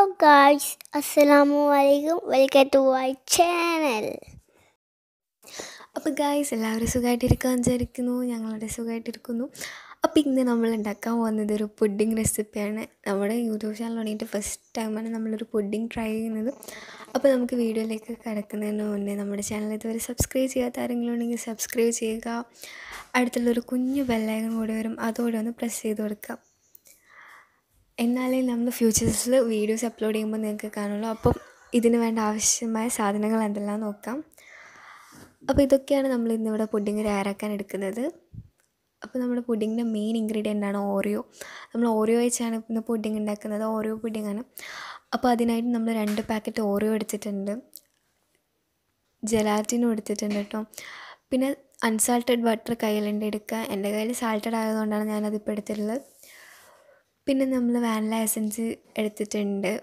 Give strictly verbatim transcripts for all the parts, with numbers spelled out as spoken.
guys, Assalamualaikum. Welcome to my channel. അപ്പോൾ guys എല്ലാവരും സുഖമായിട്ടിരിക്കാൻ വിചാരിക്കുന്നു. ഞങ്ങളുടെ സുഖമായിട്ടിരിക്കുന്നു. അപ്പോൾ ഇന്ന് നമ്മൾ ഉണ്ടാക്കാൻ പോകുന്നത് ഒരു പുഡിംഗ് റെസിപ്പിയാണ്. നമ്മുടെ യൂട്യൂബ് ചാനൽ തുടങ്ങിയിട്ട് ഫസ്റ്റ് ടൈമാണ് നമ്മളൊരു പുഡിംഗ് ട്രൈ ചെയ്യുന്നത്. അപ്പോൾ നമുക്ക് വീഡിയോയിലേക്ക് കിടക്കുന്നതിന് മുന്നേ നമ്മുടെ ചാനൽ ഇതുവരെ സബ്സ്ക്രൈബ് ചെയ്യാത്ത ആരെങ്കിലും ഉണ്ടെങ്കിൽ സബ്സ്ക്രൈബ് ചെയ്യുക. അടുത്തുള്ളൊരു കുഞ്ഞു ബെല്ലൈക്കൺ കൂടി വരും, അതോടെ ഒന്ന് പ്രസ് ചെയ്ത് കൊടുക്കുക. എന്നാലേ നമ്മൾ ഫ്യൂച്ചേഴ്സിൽ വീഡിയോസ് അപ്ലോഡ് ചെയ്യുമ്പോൾ നിങ്ങൾക്ക് കാണുള്ളൂ. അപ്പം ഇതിന് വേണ്ട ആവശ്യമായ സാധനങ്ങൾ എന്തെല്ലാം നോക്കാം. അപ്പോൾ ഇതൊക്കെയാണ് നമ്മൾ ഇന്നിവിടെ പുഡിംഗ് തയ്യാറാക്കാൻ എടുക്കുന്നത്. അപ്പോൾ നമ്മുടെ പുഡിങ്ങിൻ്റെ മെയിൻ ഇൻഗ്രീഡിയൻ്റ് ആണ് ഓറിയോ. നമ്മൾ ഓറിയോ വെച്ചാണ് ഇന്ന് പുഡിംഗ് ഉണ്ടാക്കുന്നത്. ഓറിയോ പുഡിങ്ങാണ്. അപ്പോൾ അതിനായിട്ട് നമ്മൾ രണ്ട് പാക്കറ്റ് ഓറിയോ എടുത്തിട്ടുണ്ട്, ജെലാറ്റിനും എടുത്തിട്ടുണ്ട് കേട്ടോ. പിന്നെ അൺസാൾട്ടഡ് ബട്ടർ കയ്യിലുണ്ട് എടുക്കുക. എൻ്റെ കയ്യിൽ സാൾട്ടഡ് ആയതുകൊണ്ടാണ് ഞാനതിപ്പോൾ എടുത്തിട്ടുള്ളത്. പിന്നെ നമ്മൾ വാനില എസൻസ് എടുത്തിട്ടുണ്ട്,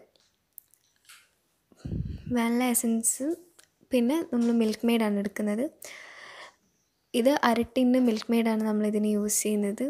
വാനില എസൻസ്. പിന്നെ നമ്മൾ മിൽക്ക് മെയ്ഡാണ് എടുക്കുന്നത്. ഇത് അരട്ടിൻ്റെ മിൽക്ക് മെയ്ഡാണ് നമ്മളിതിന് യൂസ് ചെയ്യുന്നത്.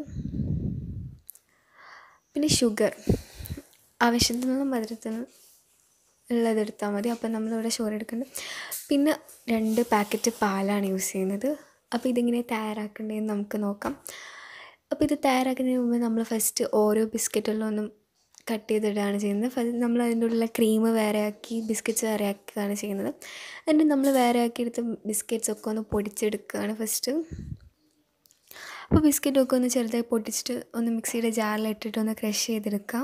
പിന്നെ ഷുഗർ ആവശ്യത്തിനുള്ള മധുരത്തിന് ഉള്ളതെടുത്താൽ മതി. അപ്പം നമ്മളിവിടെ ഷുഗർ എടുക്കുന്നുണ്ട്. പിന്നെ രണ്ട് പാക്കറ്റ് പാലാണ് യൂസ് ചെയ്യുന്നത്. അപ്പോൾ ഇതിങ്ങനെ തയ്യാറാക്കേണ്ടതെന്ന് നമുക്ക് നോക്കാം. അപ്പോൾ ഇത് തയ്യാറാക്കുന്നതിന് മുമ്പ് നമ്മൾ ഫസ്റ്റ് ഓരോ ബിസ്ക്കറ്റുകളിലൊന്നും കട്ട് ചെയ്തിടുകയാണ് ചെയ്യുന്നത്. ഫസ്റ്റ് നമ്മൾ അതിൻ്റെ ഉള്ളിലെ ക്രീം വേറെ ആക്കി ബിസ്ക്കറ്റ്സ് വേറെ ആക്കുകയാണ് ചെയ്യുന്നത്. എന്നിട്ട് നമ്മൾ വേറെ ആക്കിയെടുത്ത് ബിസ്ക്കറ്റ്സൊക്കെ ഒന്ന് പൊടിച്ചെടുക്കുകയാണ് ഫസ്റ്റ്. അപ്പോൾ ബിസ്ക്കറ്റൊക്കെ ഒന്ന് ചെറുതായി പൊട്ടിച്ചിട്ട് ഒന്ന് മിക്സിയുടെ ജാറിലിട്ടിട്ട് ഒന്ന് ക്രഷ് ചെയ്തെടുക്കാം.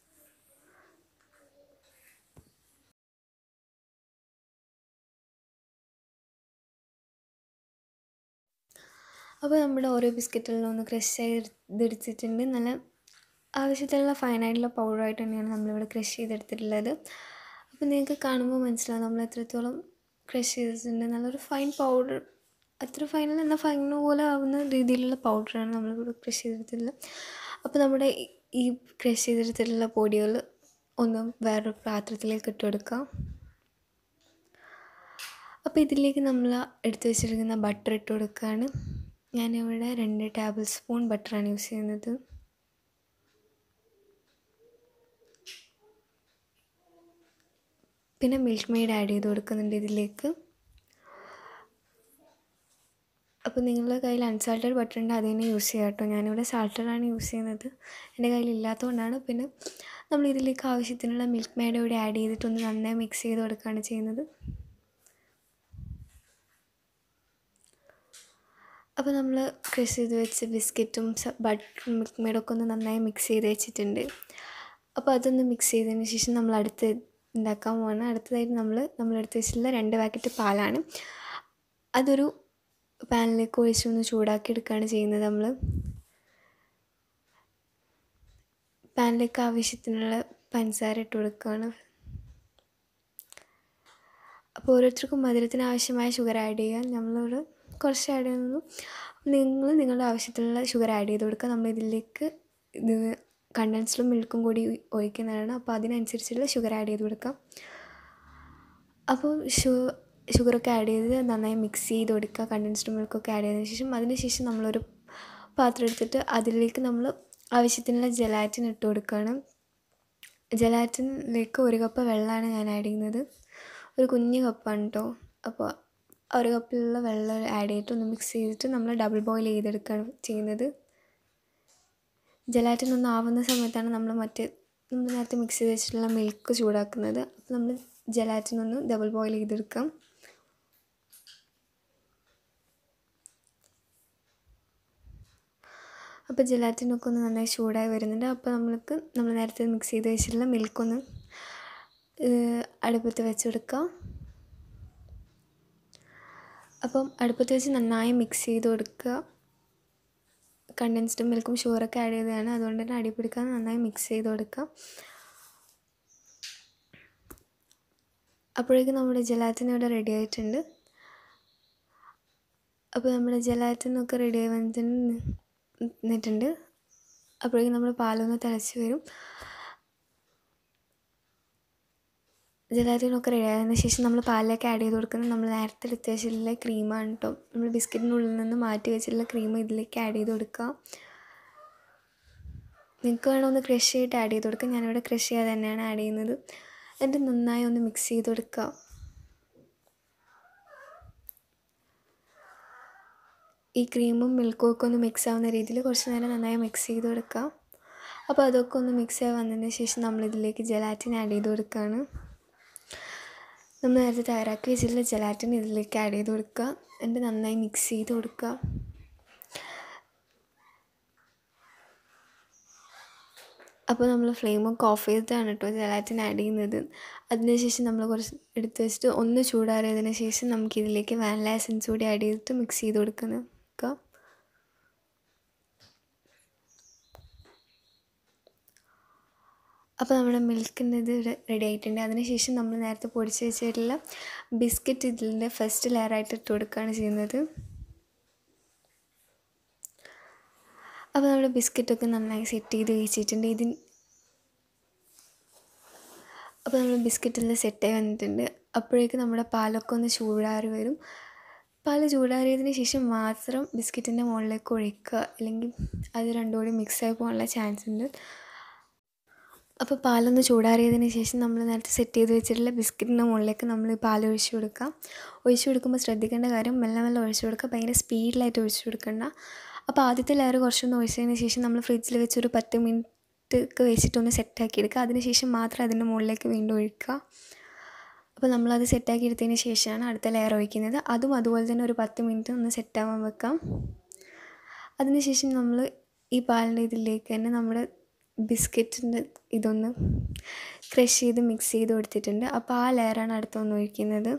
അപ്പോൾ നമ്മുടെ ഓരോ ബിസ്ക്കറ്റുകളിലും ഒന്ന് ക്രഷ് ചെയ്തെടുത്തിട്ടുണ്ട്. നല്ല ആവശ്യത്തിലുള്ള ഫൈനായിട്ടുള്ള പൗഡറായിട്ട് തന്നെയാണ് നമ്മളിവിടെ ക്രഷ് ചെയ്തെടുത്തിട്ടുള്ളത്. അപ്പോൾ നിങ്ങൾക്ക് കാണുമ്പോൾ മനസ്സിലാവും നമ്മൾ എത്രത്തോളം ക്രഷ് ചെയ്തിട്ടുണ്ട്. നല്ലൊരു ഫൈൻ പൗഡർ, അത്ര ഫൈനൽ എന്നാൽ ഫൈൻ പോലെ ആവുന്ന രീതിയിലുള്ള പൗഡറാണ് നമ്മളിവിടെ ക്രഷ് ചെയ്തെടുത്തിട്ടുള്ളത്. അപ്പോൾ നമ്മുടെ ഈ ക്രഷ് ചെയ്തെടുത്തിട്ടുള്ള പൊടികൾ ഒന്ന് വേറൊരു പാത്രത്തിലേക്ക് ഇട്ട് കൊടുക്കാം. അപ്പോൾ ഇതിലേക്ക് നമ്മൾ എടുത്ത് വെച്ചിരിക്കുന്ന ബട്ടർ ഇട്ട് കൊടുക്കുകയാണ്. ഞാനിവിടെ രണ്ട് ടേബിൾ സ്പൂൺ ബട്ടറാണ് യൂസ് ചെയ്യുന്നത്. പിന്നെ മിൽക്ക് മെയ്ഡ് ആഡ് ചെയ്ത് കൊടുക്കുന്നുണ്ട് ഇതിലേക്ക്. അപ്പോൾ നിങ്ങളുടെ കയ്യിൽ അൺസാൾട്ടഡ് ബട്ടർ ഉണ്ട്, അത് തന്നെ യൂസ് ചെയ്യാം കേട്ടോ. ഞാനിവിടെ സാൾട്ടഡാണ് യൂസ് ചെയ്യുന്നത്, എൻ്റെ കയ്യിൽ ഇല്ലാത്തതുകൊണ്ടാണ്. പിന്നെ നമ്മൾ ഇതിലേക്ക് ആവശ്യത്തിനുള്ള മിൽക്ക് മെയ്ഡ് കൂടി ആഡ് ചെയ്തിട്ടൊന്ന് നന്നായി മിക്സ് ചെയ്ത് കൊടുക്കുകയാണ് ചെയ്യുന്നത്. അപ്പോൾ നമ്മൾ ക്രഷ് ചെയ്ത് വെച്ച് ബിസ്ക്കറ്റും ബട്ടറും മിൽക്ക് മെയ്ഡൊക്കെ ഒന്ന് നന്നായി മിക്സ് ചെയ്ത് വെച്ചിട്ടുണ്ട്. അപ്പോൾ അതൊന്ന് മിക്സ് ചെയ്തതിന് ശേഷം നമ്മൾ അടുത്ത് ഉണ്ടാക്കാൻ പോവാണ്. അടുത്തതായിട്ട് നമ്മൾ നമ്മളെടുത്ത് വെച്ചിട്ടുള്ള രണ്ട് പാക്കറ്റ് പാലാണ്. അതൊരു പാനിലേക്ക് ഒഴിച്ചൊന്ന് ചൂടാക്കി എടുക്കുകയാണ് ചെയ്യുന്നത്. നമ്മൾ പാനിലേക്ക് ആവശ്യത്തിനുള്ള പഞ്ചസാര ഇട്ട് കൊടുക്കുകയാണ്. അപ്പോൾ ഓരോരുത്തർക്കും മധുരത്തിന് ആവശ്യമായ ഷുഗർ ആഡ് ചെയ്യാൻ നമ്മളോട് കുറച്ച് ആഡ് ചെയ്യുന്നു. നിങ്ങൾ നിങ്ങളുടെ ആവശ്യത്തിനുള്ള ഷുഗർ ആഡ് ചെയ്ത് കൊടുക്കുക. നമ്മളിതിലേക്ക് ഇത് കണ്ടൻസ്ഡും മിൽക്കും കൂടി ഒഴിക്കുന്നതാണ്. അപ്പോൾ അതിനനുസരിച്ചുള്ള ഷുഗർ ആഡ് ചെയ്ത് കൊടുക്കാം. അപ്പോൾ ഷു ഷുഗറൊക്കെ ആഡ് ചെയ്ത് നന്നായി മിക്സ് ചെയ്ത് കൊടുക്കുക. കണ്ടൻസ്ഡ് മിൽക്കൊക്കെ ആഡ് ചെയ്തതിന് ശേഷം അതിന് ശേഷം നമ്മളൊരു പാത്രം എടുത്തിട്ട് അതിലേക്ക് നമ്മൾ ആവശ്യത്തിനുള്ള ജെലാറ്റിൻ ഇട്ട് കൊടുക്കുകയാണ്. ജെലാറ്റിനിലേക്ക് ഒരു കപ്പ് വെള്ളമാണ് ഞാൻ ആഡ് ചെയ്യുന്നത്. ഒരു കുഞ്ഞ് കപ്പാണ് കേട്ടോ. അപ്പോൾ ഒരു കപ്പിലുള്ള വെള്ളം ആഡ് ചെയ്തിട്ട് ഒന്ന് മിക്സ് ചെയ്തിട്ട് നമ്മൾ ഡബിൾ ബോയിൽ ചെയ്തെടുക്കുകയാണ് ചെയ്യുന്നത്. ജെലാറ്റിൻ ഒന്ന് ആവുന്ന സമയത്താണ് നമ്മൾ മറ്റേ നമ്മൾ നേരത്തെ മിക്സ് ചെയ്ത് വെച്ചിട്ടുള്ള മിൽക്ക് ചൂടാക്കുന്നത്. അപ്പോൾ നമ്മൾ ജെലാറ്റിൻ ഒന്ന് ഡബിൾ ബോയിൽ ചെയ്തെടുക്കാം. അപ്പോൾ ജെലാറ്റിനൊക്കെ ഒന്ന് നന്നായി ചൂടായി വരുന്നുണ്ട്. അപ്പോൾ നമ്മൾക്ക് നമ്മൾ നേരത്തെ മിക്സ് ചെയ്ത് വെച്ചിട്ടുള്ള മിൽക്കൊന്ന് അടുപ്പത്ത് വെച്ചെടുക്കാം. അപ്പം അടുപ്പത്ത് വെച്ച് നന്നായി മിക്സ് ചെയ്ത് കൊടുക്കുക. കണ്ടൻസ്ഡ് മിൽക്കും ഷുഗറൊക്കെ ആഡ് ചെയ്തതാണ്, അതുകൊണ്ട് തന്നെ അടി പിടിക്കാതെ നന്നായി മിക്സ് ചെയ്ത് കൊടുക്കുക. അപ്പോഴേക്കും നമ്മുടെ ജെലാറ്റിൻ ഇവിടെ റെഡി ആയിട്ടുണ്ട്. അപ്പോൾ നമ്മുടെ ജെലാറ്റിനൊക്കെ റെഡി ആയി വന്നിട്ട് നിന്നിട്ടുണ്ട്. അപ്പോഴേക്കും നമ്മൾ പാലൊന്ന് തിളച്ച് വരും. ജെലാറ്റിനൊക്കെ റെഡി ആയതിനു ശേഷം നമ്മൾ പാലിലേക്ക് ആഡ് ചെയ്ത് കൊടുക്കുന്നത് നമ്മൾ നേരത്തെ എടുത്ത് വെച്ചിട്ടുള്ള ക്രീമാണ് കേട്ടോ. നമ്മൾ ബിസ്ക്കറ്റിനുള്ളിൽ നിന്ന് മാറ്റി വെച്ചിട്ടുള്ള ക്രീം ഇതിലേക്ക് ആഡ് ചെയ്ത് കൊടുക്കുക. നിങ്ങൾക്ക് വേണമെന്ന് ക്രഷ് ചെയ്തിട്ട് ആഡ് ചെയ്ത് കൊടുക്കുക. ഞാനിവിടെ ക്രഷ് ചെയ്യാതെ തന്നെയാണ് ആഡ് ചെയ്യുന്നത്. എന്നിട്ട് നന്നായി ഒന്ന് മിക്സ് ചെയ്ത് കൊടുക്കുക. ഈ ക്രീമും മിൽക്കും ഒക്കെ ഒന്ന് മിക്സ് ആവുന്ന രീതിയിൽ കുറച്ച് നേരം നന്നായി മിക്സ് ചെയ്ത് കൊടുക്കുക. അപ്പോൾ അതൊക്കെ ഒന്ന് മിക്സ് ആയി വന്നതിന് ശേഷം നമ്മളിതിലേക്ക് ജലാറ്റിൻ ആഡ് ചെയ്ത് കൊടുക്കുകയാണ്. നമ്മൾ നേരത്തെ തയ്യാറാക്കി വെച്ചിട്ടുള്ള ജലാറ്റിൻ ഇതിലേക്ക് ആഡ് ചെയ്ത് കൊടുക്കുക. എന്നിട്ട് നന്നായി മിക്സ് ചെയ്ത് കൊടുക്കുക. അപ്പോൾ നമ്മൾ ഫ്ലെയിമൊക്കെ ഓഫ് ചെയ്തിട്ടാണ് കേട്ടോ ജലാറ്റിൻ ആഡ് ചെയ്യുന്നത്. അതിനുശേഷം നമ്മൾ കുറച്ച് എടുത്ത് വെച്ചിട്ട് ഒന്ന് ചൂടാറിയതിന് ശേഷം നമുക്കിതിലേക്ക് വാനില എസൻസ് കൂടി ആഡ് ചെയ്തിട്ട് മിക്സ് ചെയ്ത് കൊടുക്കുന്നത്. അപ്പോൾ നമ്മുടെ മിൽക്കിൻ്റെ ഇത് റെഡി ആയിട്ടുണ്ട്. അതിനുശേഷം നമ്മൾ നേരത്തെ പൊടിച്ച് വെച്ചിട്ടുള്ള ബിസ്ക്കറ്റ് ഇതിൻ്റെ ഫസ്റ്റ് ലെയറായിട്ട് ഇട്ട് കൊടുക്കുകയാണ് ചെയ്യുന്നത്. അപ്പോൾ നമ്മുടെ ബിസ്ക്കറ്റൊക്കെ നന്നായി സെറ്റ് ചെയ്ത് വെച്ചിട്ടുണ്ട്. ഇതിന് അപ്പോൾ നമ്മൾ ബിസ്ക്കറ്റെല്ലാം സെറ്റായി വന്നിട്ടുണ്ട്. അപ്പോഴേക്ക് നമ്മുടെ പാലൊക്കെ ഒന്ന് ചൂടാറി വരും. പാൽ ചൂടാറിയതിന് ശേഷം മാത്രം ബിസ്ക്കറ്റിൻ്റെ മുകളിലേക്ക് ഒഴിക്കുക, അല്ലെങ്കിൽ അത് രണ്ടും കൂടി മിക്സായി പോകാനുള്ള ചാൻസ് ഉണ്ട്. അപ്പോൾ പാലൊന്ന് ചൂടാറിയതിന് ശേഷം നമ്മൾ നേരത്തെ സെറ്റ് ചെയ്ത് വെച്ചിട്ടുള്ള ബിസ്ക്കറ്റിൻ്റെ മുകളിലേക്ക് നമ്മൾ ഈ പാൽ ഒഴിച്ച് കൊടുക്കുക. ഒഴിച്ച് കൊടുക്കുമ്പോൾ ശ്രദ്ധിക്കേണ്ട കാര്യം മെല്ലെ മെല്ലെ ഒഴിച്ച് കൊടുക്കുക, ഭയങ്കര സ്പീഡിലായിട്ട് ഒഴിച്ച് കൊടുക്കണ്ട. അപ്പോൾ ആദ്യത്തെ ലെയർ കുറച്ചൊന്ന് ഒഴിച്ചതിന് ശേഷം നമ്മൾ ഫ്രിഡ്ജിൽ വെച്ചൊരു പത്ത് മിനിറ്റ് ഒക്കെ വെച്ചിട്ടൊന്ന് സെറ്റാക്കി എടുക്കുക. അതിന് ശേഷം മാത്രം അതിൻ്റെ മുകളിലേക്ക് വീണ്ടും ഒഴിക്കുക. അപ്പോൾ നമ്മളത് സെറ്റാക്കി എടുത്തതിന് ശേഷമാണ് അടുത്ത ലെയർ ഒഴിക്കുന്നത്. അതും അതുപോലെ തന്നെ ഒരു പത്ത് മിനിറ്റ് ഒന്ന് സെറ്റാവാൻ വെക്കാം. അതിന് ശേഷം നമ്മൾ ഈ പാലിൻ്റെ ഇതിലേക്ക് തന്നെ നമ്മുടെ ബിസ്ക്കറ്റിൻ്റെ ഇതൊന്ന് ക്രഷ് ചെയ്ത് മിക്സ് ചെയ്ത് കൊടുത്തിട്ടുണ്ട്. അപ്പോൾ ആ ലെയറാണ് അടുത്തൊന്ന് ഒഴിക്കുന്നത്.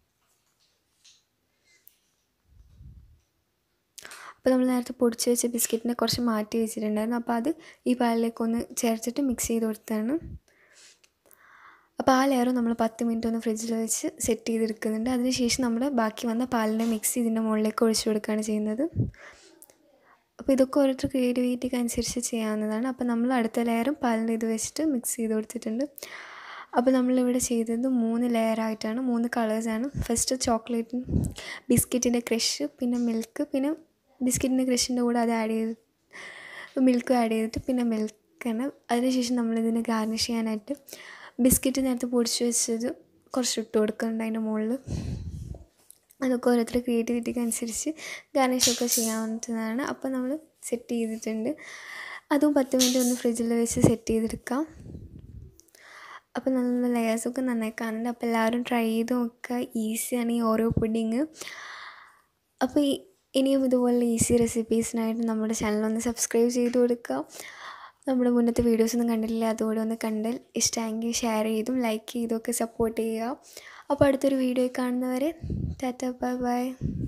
അപ്പോൾ നമ്മൾ നേരത്തെ പൊടിച്ച് വെച്ച ബിസ്ക്കറ്റിനെ കുറച്ച് മാറ്റി വെച്ചിട്ടുണ്ടായിരുന്നു. അപ്പോൾ അത് ഈ പാലിലേക്കൊന്ന് ചേർത്തിട്ട് മിക്സ് ചെയ്ത് കൊടുത്തതാണ്. അപ്പോൾ ആ ലെയർ നമ്മൾ പത്ത് മിനിറ്റ് ഒന്ന് ഫ്രിഡ്ജിൽ വെച്ച് സെറ്റ് ചെയ്തെടുക്കുന്നുണ്ട്. അതിന് ശേഷം നമ്മൾ ബാക്കി വന്ന പാലിൻ്റെ മിക്സ് ഇതിൻ്റെ മുകളിലേക്ക് ഒഴിച്ചു കൊടുക്കുകയാണ് ചെയ്യുന്നത്. അപ്പോൾ ഇതൊക്കെ ഓരോരുത്തർ ക്രിയേറ്റിവിറ്റിക്ക് അനുസരിച്ച് ചെയ്യാവുന്നതാണ്. അപ്പോൾ നമ്മൾ അടുത്ത ലെയറും പാലിൻ്റെ ഇത് വെച്ചിട്ട് മിക്സ് ചെയ്ത് കൊടുത്തിട്ടുണ്ട്. അപ്പോൾ നമ്മളിവിടെ ചെയ്തത് മൂന്ന് ലെയറായിട്ടാണ്, മൂന്ന് കളേഴ്സാണ്. ഫസ്റ്റ് ചോക്ലേറ്റ് ബിസ്ക്കറ്റിൻ്റെ ക്രഷ്, പിന്നെ മിൽക്ക്, പിന്നെ ബിസ്ക്കറ്റിൻ്റെ ക്രഷിൻ്റെ കൂടെ അത് ആഡ് ചെയ്ത് മിൽക്ക് ആഡ് ചെയ്തിട്ട് പിന്നെ മിൽക്കാണ്. അതിനുശേഷം നമ്മളിതിന് ഗാർണിഷ് ചെയ്യാനായിട്ട് ബിസ്ക്കറ്റ് നേരത്തെ പൊടിച്ച് വെച്ചത് കുറച്ച് ഇട്ട് കൊടുക്കുന്നുണ്ട് അതിൻ്റെ മുകളിൽ. അതൊക്കെ ഓരോരുത്തർ ക്രിയേറ്റിവിറ്റിക്ക് അനുസരിച്ച് ഗാർണിഷൊക്കെ ചെയ്യാവുന്നതാണ്. അപ്പോൾ നമ്മൾ സെറ്റ് ചെയ്തിട്ടുണ്ട്. അതും പത്ത് മിനിറ്റ് ഒന്ന് ഫ്രിഡ്ജിൽ വെച്ച് സെറ്റ് ചെയ്തെടുക്കാം. അപ്പോൾ നല്ല ലെയേഴ്സൊക്കെ നന്നായി കാണുന്നുണ്ട്. അപ്പോൾ എല്ലാവരും ട്രൈ ചെയ്ത് നോക്കുക. ഈസിയാണ് ഈ ഓരോ പുഡിങ്. അപ്പോൾ ഈ ഇനിയും ഇതുപോലെ ഈസി റെസിപ്പീസിനായിട്ട് നമ്മുടെ ചാനലൊന്ന് സബ്സ്ക്രൈബ് ചെയ്ത് കൊടുക്കുക. നമ്മുടെ മുന്നത്തെ വീഡിയോസൊന്നും കണ്ടിട്ടില്ല, അതുകൂടെ ഒന്ന് കണ്ടാൽ ഇഷ്ടമെങ്കിൽ ഷെയർ ചെയ്തും ലൈക്ക് ചെയ്തും ഒക്കെ സപ്പോർട്ട് ചെയ്യുക. അപ്പോൾ അടുത്തൊരു വീഡിയോ കാണുന്നവരെ ടാറ്റ ബൈ ബൈ.